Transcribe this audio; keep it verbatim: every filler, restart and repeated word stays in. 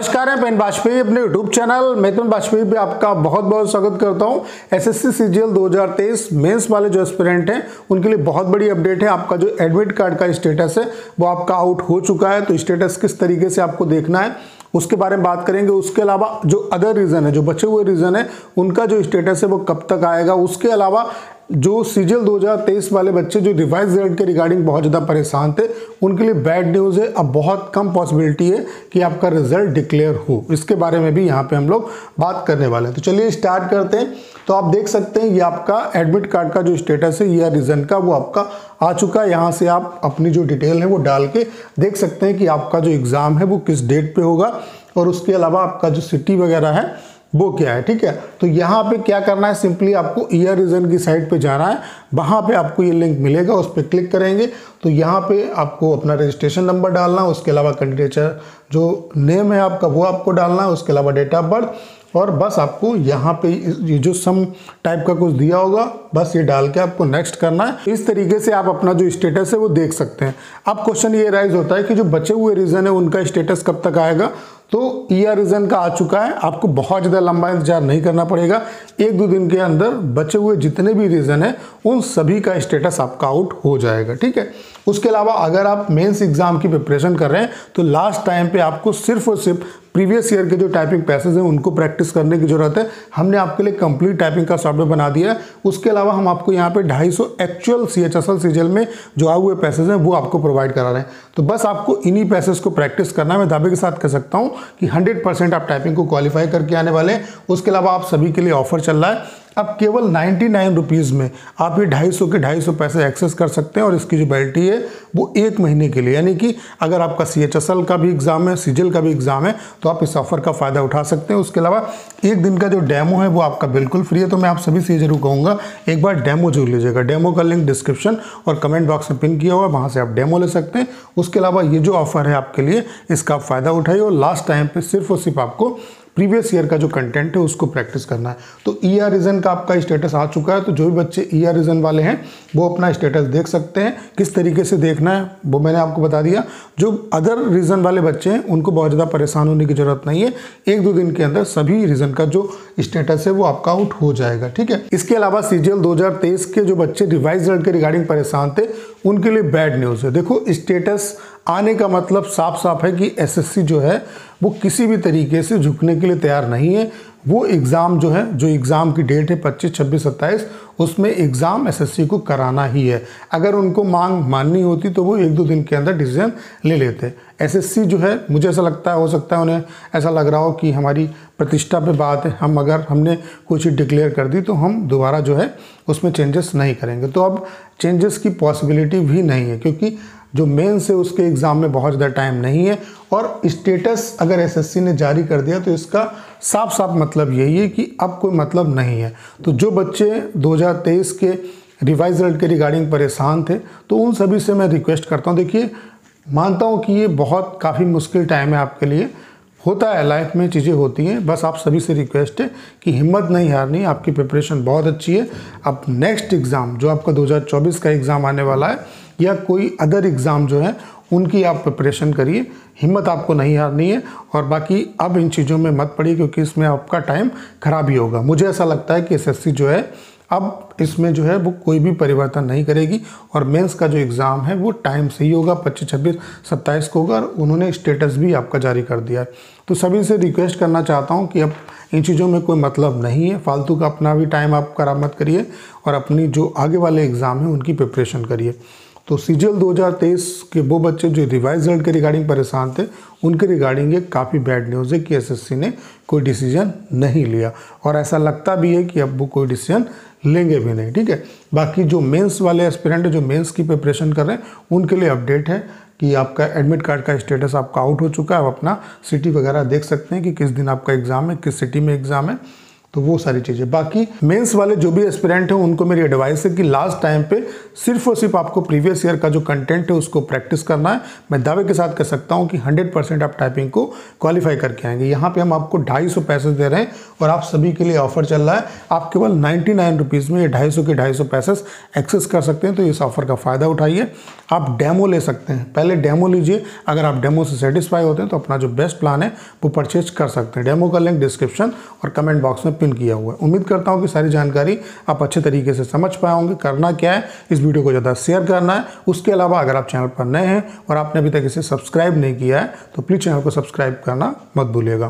नमस्कार, मैं पेन बाजपेयी अपने यूट्यूब चैनल मिथुन बाजपेयी पे आपका बहुत बहुत स्वागत करता हूं। एसएससी सीजीएल दो हज़ार तेईस मेंस वाले जो एस्पिरेंट हैं उनके लिए बहुत बड़ी अपडेट है। आपका जो एडमिट कार्ड का स्टेटस है वो आपका आउट हो चुका है, तो स्टेटस किस तरीके से आपको देखना है उसके बारे में बात करेंगे। उसके अलावा जो अदर रीज़न है, जो बचे हुए रीज़न है, उनका जो स्टेटस है वो कब तक आएगा। उसके अलावा जो सीजीएल दो हज़ार तेईस वाले बच्चे जो रिवाइज रिजल्ट के रिगार्डिंग बहुत ज़्यादा परेशान थे, उनके लिए बैड न्यूज़ है। अब बहुत कम पॉसिबिलिटी है कि आपका रिजल्ट डिक्लेयर हो। इसके बारे में भी यहाँ पे हम लोग बात करने वाले हैं। तो चलिए स्टार्ट करते हैं। तो आप देख सकते हैं ये आपका एडमिट कार्ड का जो स्टेटस है या रीज़न का वो आपका आ चुका है। यहाँ से आप अपनी जो डिटेल है वो डाल के देख सकते हैं कि आपका जो एग्ज़ाम है वो किस डेट पे होगा, और उसके अलावा आपका जो सिटी वगैरह है वो क्या है। ठीक है, तो यहाँ पे क्या करना है, सिंपली आपको ईयर रीजन की साइट पे जाना है। वहाँ पे आपको ये लिंक मिलेगा, उस पर क्लिक करेंगे तो यहाँ पे आपको अपना रजिस्ट्रेशन नंबर डालना है। उसके अलावा कैंडिडेट जो नेम है आपका वो आपको डालना है। उसके अलावा डेट ऑफ बर्थ, और बस आपको यहाँ पे ये जो सम टाइप का कुछ दिया होगा बस ये डाल के आपको नेक्स्ट करना है। इस तरीके से आप अपना जो स्टेटस है वो देख सकते हैं। अब क्वेश्चन ये राइज होता है कि जो बचे हुए रीजन है उनका स्टेटस कब तक आएगा। तो ईयर रीजन का आ चुका है, आपको बहुत ज़्यादा लंबा इंतजार नहीं करना पड़ेगा। एक दो दिन के अंदर बचे हुए जितने भी रीजन है उन सभी का स्टेटस आपका आउट हो जाएगा। ठीक है, उसके अलावा अगर आप मेंस एग्जाम की प्रिपरेशन कर रहे हैं तो लास्ट टाइम पे आपको सिर्फ और सिर्फ प्रीवियस ईयर के जो टाइपिंग पैसेज हैं उनको प्रैक्टिस करने की जरूरत है। हमने आपके लिए कंप्लीट टाइपिंग का सॉफ्टवेयर बना दिया है। उसके अलावा हम आपको यहाँ पे ढाई सौ actual C H S L CGL में जो आए हुए पैसेज हैं वो आपको प्रोवाइड करा रहे हैं। तो बस आपको इन्हीं पैसेज को प्रैक्टिस करना है। मैं दावे के साथ कह सकता हूँ कि हंड्रेड परसेंट आप टाइपिंग को क्वालिफाई करके आने वाले हैं। उसके अलावा आप सभी के लिए ऑफर चल रहा है। अब केवल नाइन्टी नाइन रुपीज़ में आप ये ढाई सौ के ढाई सौ पैसे एक्सेस कर सकते हैं, और इसकी जो वैलिडिटी है वो एक महीने के लिए, यानी कि अगर आपका सी एच एस एल का भी एग्जाम है, सीजीएल का भी एग्जाम है, तो आप इस ऑफर का फ़ायदा उठा सकते हैं। उसके अलावा एक दिन का जो डेमो है वो आपका बिल्कुल फ्री है। तो मैं आप सभी से जरूर कहूँगा एक बार डेमो जरूर लीजिएगा। डेमो का लिंक डिस्क्रिप्शन और कमेंट बॉक्स में पिन किया हुआ है, वहाँ से आप डेमो ले सकते हैं। उसके अलावा ये जो ऑफर है आपके लिए, इसका फ़ायदा उठाइए, और लास्ट टाइम पे सिर्फ और सिर्फ आपको प्रीवियस ईयर का जो कंटेंट है उसको प्रैक्टिस करना है। तो ईयर रीजन का आपका स्टेटस आ चुका है। तो जो भी बच्चे ईयर रीजन वाले हैं वो अपना स्टेटस देख सकते हैं। किस तरीके से देखना है वो मैंने आपको बता दिया। जो अदर रीजन वाले बच्चे हैं उनको बहुत ज़्यादा परेशान होने की जरूरत नहीं है। एक दो दिन के अंदर सभी रीजन का जो स्टेटस है वो आपका आउट हो जाएगा। ठीक है, इसके अलावा सीजीएल दो हज़ार तेईस के जो बच्चे रिवाइज रिजल्ट के रिगार्डिंग परेशान थे उनके लिए बैड न्यूज़ है। देखो, स्टेटस आने का मतलब साफ साफ है कि एसएससी जो है वो किसी भी तरीके से झुकने के लिए तैयार नहीं है। वो एग्ज़ाम जो है, जो एग्ज़ाम की डेट है पच्चीस छब्बीस सत्ताईस, उसमें एग्ज़ाम एसएससी को कराना ही है। अगर उनको मांग माननी होती तो वो एक दो दिन के अंदर डिसीजन ले लेते। एसएससी जो है, मुझे ऐसा लगता है, हो सकता है उन्हें ऐसा लग रहा हो कि हमारी प्रतिष्ठा पे बात है, हम अगर हमने कोई चीज़ डिक्लेयर कर दी तो हम दोबारा जो है उसमें चेंजेस नहीं करेंगे। तो अब चेंजेस की पॉसिबिलिटी भी नहीं है, क्योंकि जो मेंस है उसके एग्ज़ाम में बहुत ज़्यादा टाइम नहीं है। और स्टेटस अगर एसएससी ने जारी कर दिया तो इसका साफ साफ मतलब यही है कि अब कोई मतलब नहीं है। तो जो बच्चे दो हज़ार तेईस के रिवाइज रिजल्ट के रिगार्डिंग परेशान थे तो उन सभी से मैं रिक्वेस्ट करता हूँ, देखिए मानता हूँ कि ये बहुत काफ़ी मुश्किल टाइम है आपके लिए, होता है लाइफ में, चीज़ें होती हैं। बस आप सभी से रिक्वेस्ट है कि हिम्मत नहीं हारनी, आपकी प्रिपरेशन बहुत अच्छी है। अब नेक्स्ट एग्ज़ाम जो आपका दो हज़ार चौबीस का एग्ज़ाम आने वाला है या कोई अदर एग्ज़ाम जो है उनकी आप प्रिपरेशन करिए, हिम्मत आपको नहीं हारनी है। और बाकी अब इन चीज़ों में मत पड़िए, क्योंकि इसमें आपका टाइम खराब ही होगा। मुझे ऐसा लगता है कि एसएससी जो है अब इसमें जो है वो कोई भी परिवर्तन नहीं करेगी, और मेंस का जो एग्ज़ाम है वो टाइम से ही होगा, पच्चीस छब्बीस सत्ताईस को होगा, और उन्होंने स्टेटस भी आपका जारी कर दिया है। तो सभी से रिक्वेस्ट करना चाहता हूँ कि अब इन चीज़ों में कोई मतलब नहीं है, फालतू का अपना भी टाइम आप खराब मत करिए, और अपनी जो आगे वाले एग्ज़ाम है उनकी प्रिपरेशन करिए। तो सीजीएल दो हज़ार तेईस के वो बच्चे जो रिवाइज रिजल्ट के रिगार्डिंग परेशान थे उनके रिगार्डिंग ये काफ़ी बैड न्यूज़ है कि एसएससी ने कोई डिसीजन नहीं लिया, और ऐसा लगता भी है कि अब वो कोई डिसीजन लेंगे भी नहीं। ठीक है, बाकी जो मेंस वाले एस्पिरेंट जो मेंस की प्रिपरेशन कर रहे हैं उनके लिए अपडेट है कि आपका एडमिट कार्ड का स्टेटस आपका आउट हो चुका है। आप अपना सिटी वगैरह देख सकते हैं कि किस दिन आपका एग्ज़ाम है, किस सिटी में एग्ज़ाम है। तो वो सारी चीज़ें। बाकी मेंस वाले जो भी एस्पिरेंट हैं उनको मेरी एडवाइस है कि लास्ट टाइम पे सिर्फ और सिर्फ आपको प्रीवियस ईयर का जो कंटेंट है उसको प्रैक्टिस करना है। मैं दावे के साथ कह सकता हूँ कि हंड्रेड परसेंट आप टाइपिंग को क्वालिफाई करके आएंगे। यहाँ पे हम आपको ढाई सौ पैसेज दे रहे हैं और आप सभी के लिए ऑफर चल रहा है। आप केवल नाइन्टी नाइन रुपीज़ में ये ढाई सौ के ढाई सौ पैसेज एक्सेस कर सकते हैं। तो इस ऑफर का फ़ायदा उठाइए। आप डेमो ले सकते हैं, पहले डेमो लीजिए। अगर आप डेमो से सेटिस्फाई होते हैं तो अपना जो बेस्ट प्लान है वो परचेज कर सकते हैं। डेमो का लिंक डिस्क्रिप्शन और कमेंट बॉक्स में पिन किया हुआ है। उम्मीद करता हूँ कि सारी जानकारी आप अच्छे तरीके से समझ पाए होंगे। करना क्या है, इस वीडियो को ज़्यादा शेयर करना है। उसके अलावा अगर आप चैनल पर नए हैं और आपने अभी तक इसे सब्सक्राइब नहीं किया है तो प्लीज़ चैनल को सब्सक्राइब करना मत भूलिएगा।